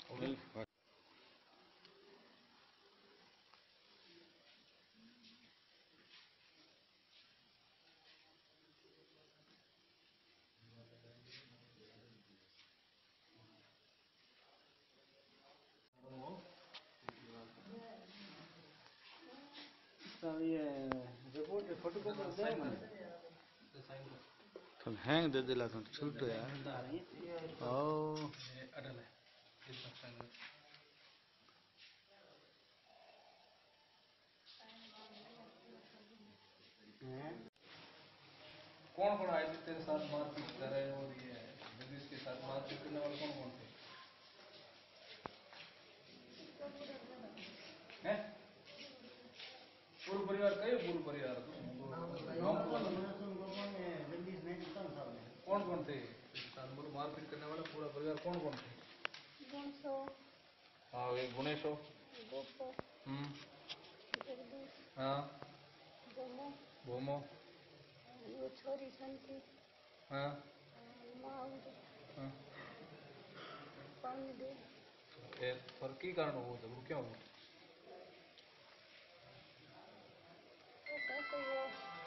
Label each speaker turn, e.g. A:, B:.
A: ये report photocopy दे मैंने
B: तो हैंग दे दिला तो छूट यार ओ
A: अडल है कौन कौन आए थे तेरे साथ मारपीट कर रहे और ये जगदीश के साथ मारपीट करने वाले कौन कौन थे हैं पूरा परिवार कई पूरा परिवार कौन कौन थे मारपीट करने वाला पूरा परिवार कौन कौन थे हाँ वे गुणेश हो हाँ भूमो
C: छोरी संती
A: हाँ हाँ पर की कारण हो तो वो क्यों हो